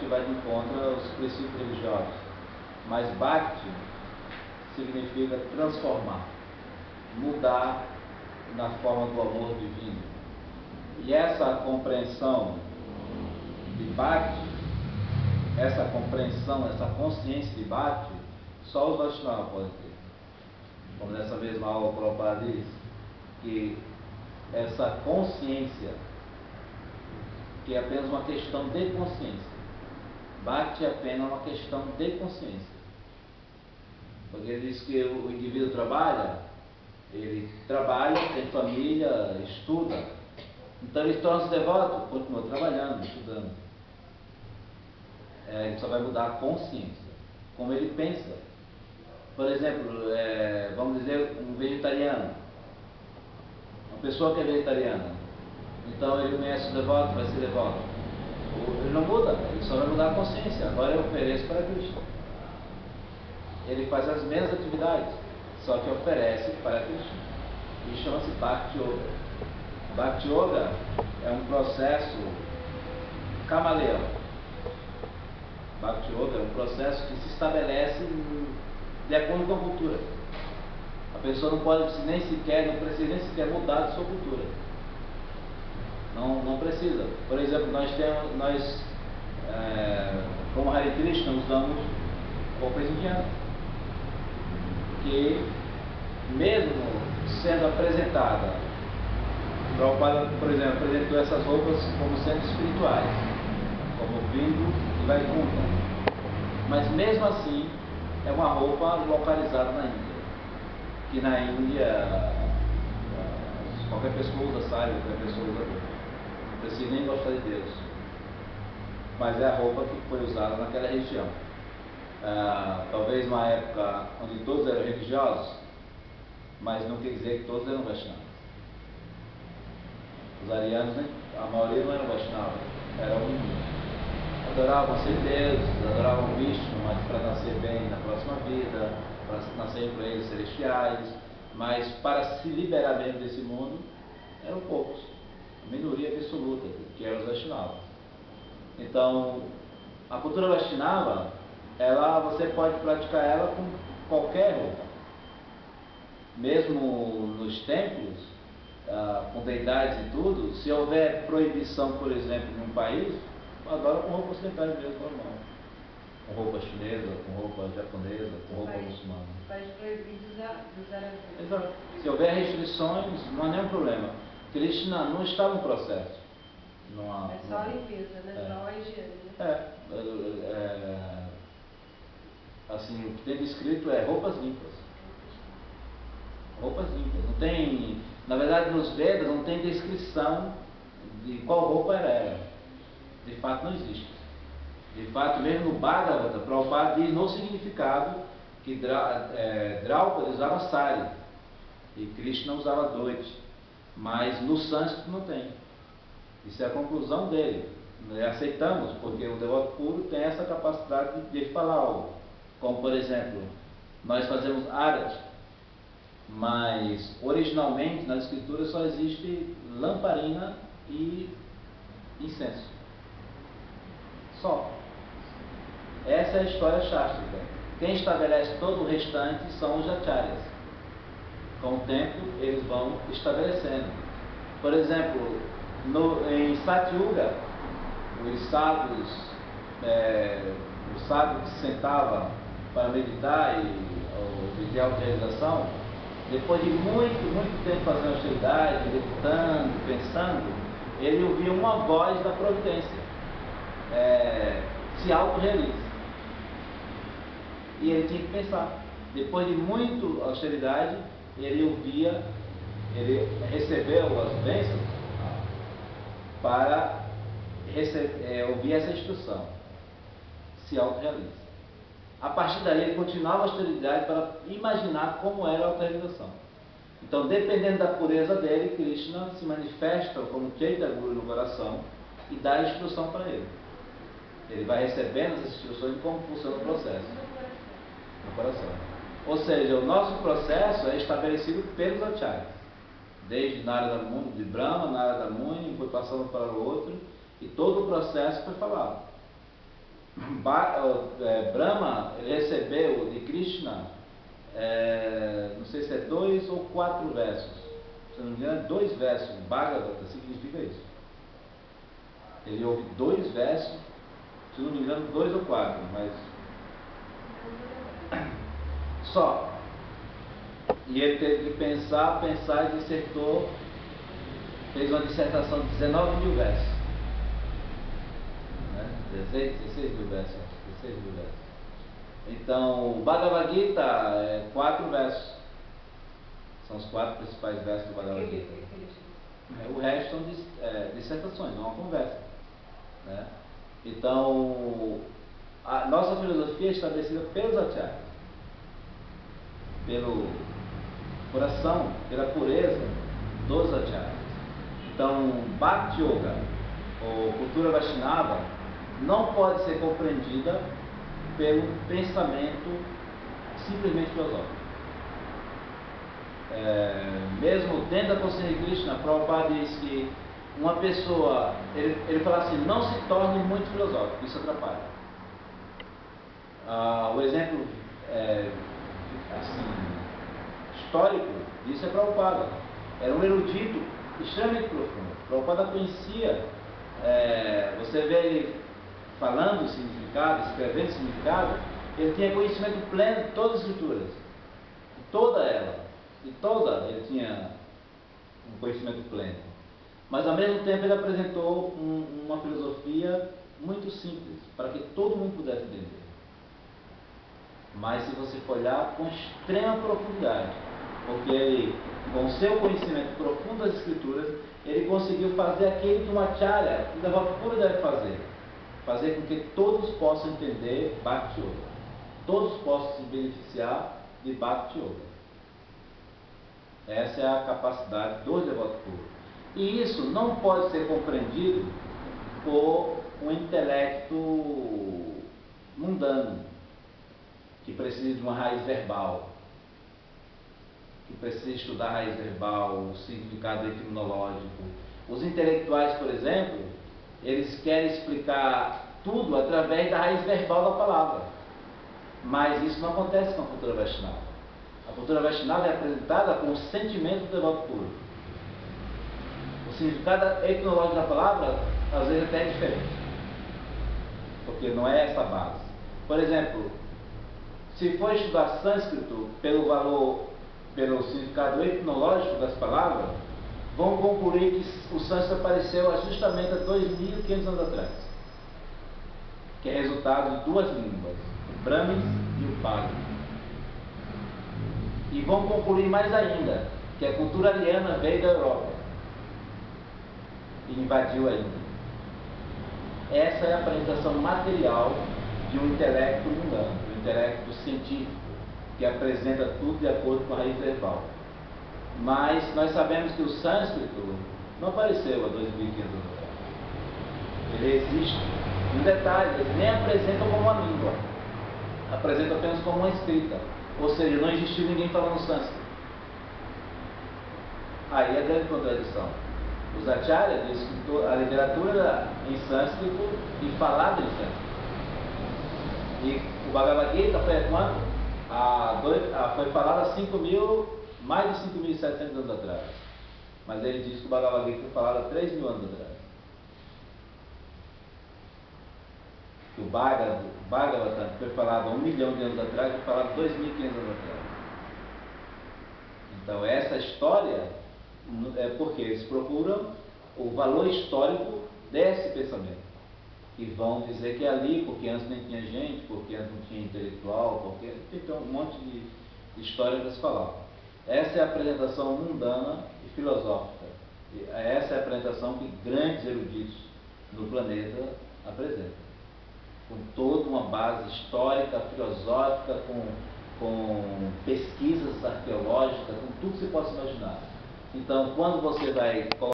vai de encontro aos princípios religiosos. Mas Bhakti significa transformar, mudar na forma do amor divino. E essa compreensão de Bhakti, essa compreensão, essa consciência de Bhakti, só os Vaishnavas podem ter. Como nessa mesma aula o Prabhupada diz, que essa consciência, que é apenas uma questão de consciência. Bhakti é apenas uma questão de consciência. Porque ele diz que o indivíduo ele trabalha, tem família, estuda. Então ele torna-se devoto, continua trabalhando, estudando. Ele só vai mudar a consciência, como ele pensa. Por exemplo, vamos dizer, um vegetariano. Uma pessoa que é vegetariana. Então ele conhece o devoto, vai ser devoto. Ele não muda, ele só vai mudar a consciência. Agora eu ofereço para Krishna. Ele faz as mesmas atividades, só que oferece para Krishna. E chama-se Bhakti Yoga. Bhakti Yoga é um processo camaleão. Bhakti Yoga é um processo que se estabelece de acordo com a cultura. A pessoa não precisa nem sequer mudar de sua cultura. Não precisa. Por exemplo, nós como Hare Krishna, usamos roupas indianas, que mesmo sendo apresentada, Prabhupada, por exemplo, apresentou essas roupas como sendo espirituais, como vindo de Vaikuntha, mas mesmo assim é uma roupa localizada na Índia, que na Índia qualquer pessoa usa saia, qualquer pessoa usa roupa, não precisa nem gostar de Deus, mas é a roupa que foi usada naquela região. Talvez uma época onde todos eram religiosos, mas não quer dizer que todos eram Vaishnavas. Os arianos, a maioria não eram Vaishnavas, adoravam ser deuses, adoravam Vishnu, mas para nascer bem na próxima vida, para nascer para eles celestiais, mas para se liberar mesmo desse mundo, eram poucos, a minoria absoluta, que eram os Vaishnavas. Então, a cultura Vaishnava, você pode praticar ela com qualquer roupa. Mesmo nos templos, com deidades e tudo, se houver proibição, por exemplo, em um país, adora com roupa ocidental mesmo, normal. Com roupa chinesa, com roupa japonesa, com roupa muçulmana. Faz proibido usar a Exato. Se houver restrições, não há nenhum problema. Krishna não está no processo. É só a limpeza, né? Só a higiene. Assim, o que tem descrito é roupas limpas. Roupas limpas. Não tem, na verdade, nos Vedas não tem descrição de qual roupa era. De fato, não existe. De fato, mesmo no Bhagavata, Prabhupada diz no significado que Draupadi usava sari e Krishna usava doite. Mas no sânscrito não tem. Isso é a conclusão dele. Aceitamos, porque o devoto puro tem essa capacidade de falar algo. Como, por exemplo, nós fazemos arati, mas originalmente nas escrituras só existe lamparina e incenso. Só. Essa é a história chástrica. Quem estabelece todo o restante são os acharyas. Com o tempo, eles vão estabelecendo. Por exemplo, em Satyuga, os sábios, o sábio que se sentava para meditar e de autorrealização, depois de muito tempo fazendo austeridade, meditando, pensando, ele ouvia uma voz da providência, se autorrealiza. E ele tinha que pensar. Depois de muita austeridade, ele recebeu as bênçãos para ouvir essa instrução. Se autorrealiza. A partir daí ele continuava a austeridade para imaginar como era a autorrealização. Então, dependendo da pureza dele, Krishna se manifesta como Chaitanya Guru no coração e dá a instrução para ele. Ele vai recebendo as instruções de como funciona o processo no coração. Ou seja, o nosso processo é estabelecido pelos acharyas. Desde Narada Muni, de Brahma, Narada Muni, foi passando para o outro, e todo o processo foi falado. Brahma recebeu de Krishna, não sei se é 2 ou 4 versos, se não me engano, 2 versos. Bhagavata significa isso. Ele ouve 2 versos, se não me engano, 2 ou 4, mas só. E ele teve que pensar e dissertou, fez uma dissertação de 19 mil versos. 16 mil versos. Então, o Bhagavad Gita é 4 versos. São os 4 principais versos do Bhagavad Gita. O resto são dissertações, é uma conversa. Né? Então, a nossa filosofia é estabelecida pelos acharyas, pelo coração, pela pureza dos acharyas. Então, Bhakti Yoga, ou cultura Vaishnava, não pode ser compreendida pelo pensamento simplesmente filosófico. Mesmo dentro da consciência de Krishna, Prabhupada diz que uma pessoa, ele fala assim, não se torne muito filosófico, isso atrapalha. O exemplo histórico disso é Prabhupada. Era um erudito extremamente profundo. Prabhupada conhecia, você vê ele falando o significado, escrevendo o significado, ele tinha conhecimento pleno de todas as escrituras, de toda ela, ele tinha um conhecimento pleno. Mas ao mesmo tempo ele apresentou uma filosofia muito simples, para que todo mundo pudesse entender. Mas se você for olhar com extrema profundidade, porque ele, com seu conhecimento profundo das escrituras, ele conseguiu fazer aquilo que um acharya, que da pura deve fazer com que todos possam entender Bhakti Yoga, todos possam se beneficiar de Bhakti Yoga. Essa é a capacidade dos devotos puros. E isso não pode ser compreendido por um intelecto mundano, que precisa de uma raiz verbal, que precisa estudar a raiz verbal, o significado etimológico. Os intelectuais, por exemplo, eles querem explicar tudo através da raiz verbal da palavra. Mas isso não acontece com a cultura Vaishnava. A cultura Vaishnava é apresentada com o sentimento do devoto puro. O significado etimológico da palavra, às vezes, até é diferente, porque não é essa base. Por exemplo, se for estudar sânscrito pelo significado etimológico das palavras, vão concluir que o sânscrito apareceu justamente há 2.500 anos atrás, que é resultado de 2 línguas, o Brahmis e o Pali. E vão concluir mais ainda, que a cultura ariana veio da Europa e invadiu a Índia. Essa é a apresentação material de um intelecto mundano, de um intelecto científico, que apresenta tudo de acordo com a raiz verbal. Mas nós sabemos que o sânscrito não apareceu há 2.500 anos atrás. Ele existe. Um detalhe, eles nem apresentam como uma língua, apresentam apenas como uma escrita. Ou seja, não existiu ninguém falando sânscrito. Aí é a grande contradição. Os acharyas dizem que a literatura em sânscrito e falada em sânscrito. E o Bhagavad Gita foi quanto? Foi falado há mais de 5.700 anos atrás. Mas ele diz que o Bhagavad Gita foi falado há 3.000 anos atrás. Que o Bhagavatam foi falado há 1 milhão de anos atrás, foi falado 2.500 anos atrás. Então essa história é porque eles procuram o valor histórico desse pensamento. E vão dizer que é ali, porque antes nem tinha gente, porque antes não tinha intelectual, porque tem um monte de história para se falar. Essa é a apresentação mundana e filosófica. Essa é a apresentação que grandes eruditos no planeta apresentam. Com toda uma base histórica, filosófica, com pesquisas arqueológicas, com tudo que você possa imaginar. Então, quando você vai